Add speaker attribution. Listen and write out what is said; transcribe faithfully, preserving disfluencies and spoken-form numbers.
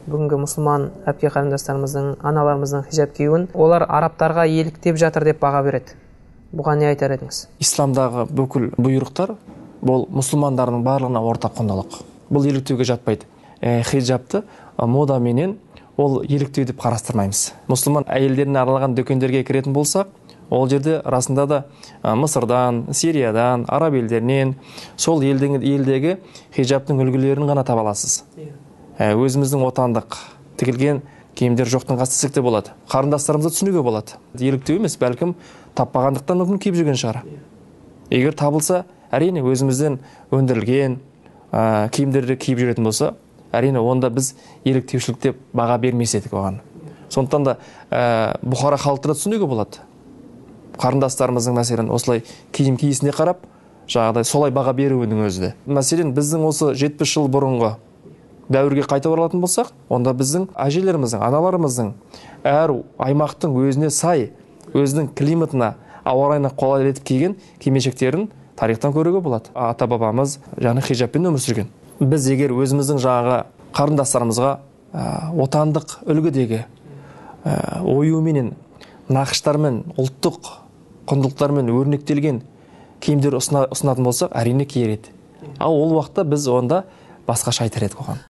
Speaker 1: Бүгінгі мұсылман әпке қарындастарымыздың, аналарымыздың хижаб киюін олар арабтарға еліктеп жатыр деп баға береді. Бұған не айтар едіңіз?
Speaker 2: Исламдағы бүкіл бұйрықтар бұл мұсылмандардың барлығына ортақ құндылық. Бұл еліктеуге жатпайды. Э, хижабты мода менен ол еліктеу деп қарастырмаймыз. Мұсылман әйелдеріне арналған дүкендерге кіретін болсақ, ол жерде расында да Мысырдан, Сириядан, араб елдерінен сол елдің елдегі хижабтың үлгілерін ғана таба аласыз. Өзіміздің отандық тігілген киімдер жоқтың қасы сілікте болады. Қарындастарымызды түсінуге болады. Еліктеу емес, бәлкім таппағандықтан мүмкін киіп жүрген шығар. Егер табылса, әрине өзімізден өндірілген ә, киімдерді киіп жүретін болса, әрине онда біз еліктеушілік деп баға бермес едік оған. Сондықтан да ә, Бұхара халқына түсінуге болады. Қарындастарымыздың мәселен осылай киім киісіне қарап, жағдай солай баға беруінің өзі. Мәселен біздің осы жетпіс жыл бұрынғы дәуірге қайта оралатын болсақ, онда біздің әжелеріміздің, аналарымыздың әр аймақтың өзіне сай, өзінің климатына, ауа райына қолайлы етіп киген кимешектерін тарихтан көруге болады. Ата бабамыз жаңа хижабпен өмір сүрген. Біз егер өзіміздің жаңағы қарындастарымызға ә, отандық үлгідегі ә, оюменен, нақыштармен, ұлттық құндылықтармен өрнектелген киімдер ұсынатын болсақ, әрине киер еді. Ал ол уақытта біз онда басқаша айтар едік оған.